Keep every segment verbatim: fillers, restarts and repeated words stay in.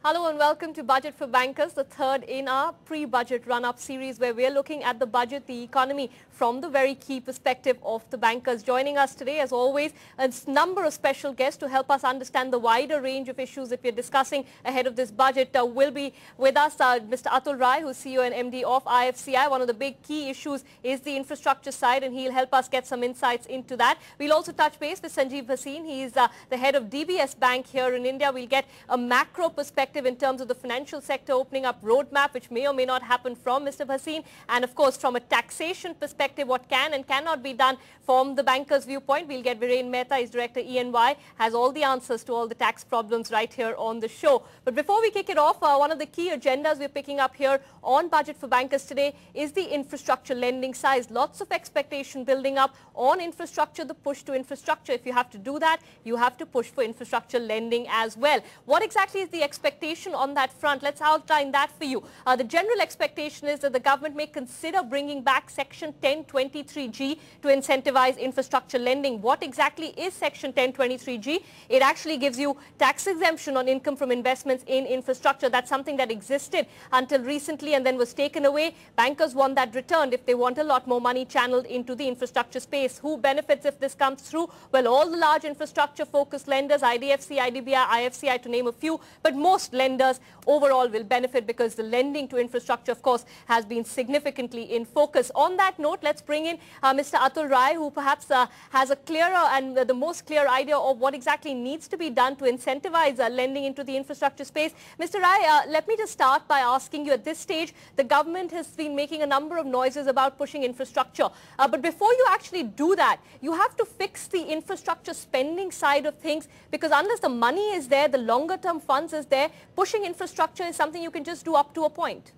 Hello and welcome to Budget for Bankers, the third in our pre-budget run-up series where we're looking at the budget, the economy from the very key perspective of the bankers. Joining us today, as always, a number of special guests to help us understand the wider range of issues that we're discussing ahead of this budget. Uh, will be with us uh, Mister Atul Rai, who's C E O and M D of I F C I. One of the big key issues is the infrastructure side, and he'll help us get some insights into that. We'll also touch base with Sanjeev Bhasin. He's uh, the head of D B S Bank here in India. We'll get a macro perspective in terms of the financial sector opening up roadmap, which may or may not happen from Mister Bhasin, and of course from a taxation perspective, what can and cannot be done from the banker's viewpoint. We'll get Viren Mehta, his director E N Y, has all the answers to all the tax problems right here on the show. But before we kick it off, uh, one of the key agendas we're picking up here on Budget for Bankers today is the infrastructure lending size. Lots of expectation building up on infrastructure, the push to infrastructure. If you have to do that, you have to push for infrastructure lending as well. What exactly is the expectation on that front? Let's outline that for you. Uh, the general expectation is that the government may consider bringing back Section ten twenty-three G to incentivize infrastructure lending. What exactly is Section ten twenty-three G? It actually gives you tax exemption on income from investments in infrastructure. That's something that existed until recently and then was taken away. Bankers want that returned if they want a lot more money channeled into the infrastructure space. Who benefits if this comes through? Well, all the large infrastructure focused lenders, I D F C, I D B I, I F C I to name a few, but most lenders overall will benefit because the lending to infrastructure, of course, has been significantly in focus. On that note, let's bring in uh, Mister Atul Rai, who perhaps uh, has a clearer and uh, the most clear idea of what exactly needs to be done to incentivize uh, lending into the infrastructure space. Mister Rai, uh, let me just start by asking you, at this stage, the government has been making a number of noises about pushing infrastructure. Uh, but before you actually do that, you have to fix the infrastructure spending side of things, because unless the money is there, the longer term funds is there, pushing infrastructure is something you can just do up to a point.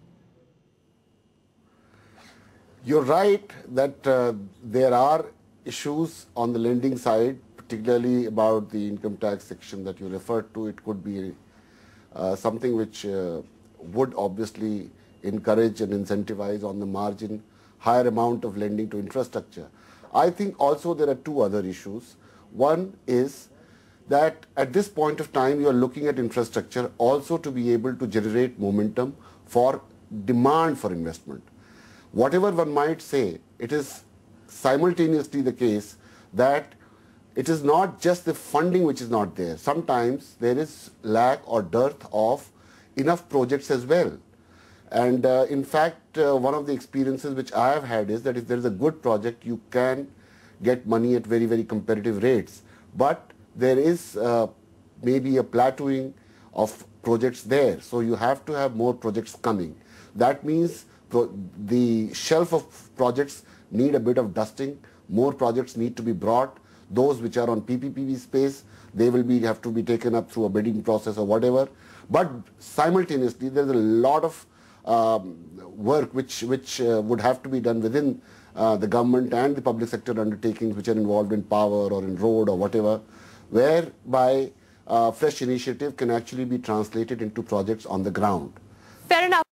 You're right that uh, there are issues on the lending side, particularly about the income tax section that you referred to. It could be uh, something which uh, would obviously encourage and incentivize on the margin higher amount of lending to infrastructure. I think also there are two other issues. One is that at this point of time you are looking at infrastructure also to be able to generate momentum for demand for investment. Whatever one might say, it is simultaneously the case that it is not just the funding which is not there. Sometimes there is lack or dearth of enough projects as well. And uh, in fact, uh, one of the experiences which I have had is that if there is a good project, you can get money at very, very competitive rates. But there is uh, maybe a plateauing of projects there. So you have to have more projects coming. That means pro the shelf of projects need a bit of dusting. More projects need to be brought. Those which are on P P P V space, they will be have to be taken up through a bidding process or whatever. But simultaneously, there is a lot of um, work which, which uh, would have to be done within uh, the government and the public sector undertakings which are involved in power or in road or whatever, whereby uh, fresh initiative can actually be translated into projects on the ground. Fair enough.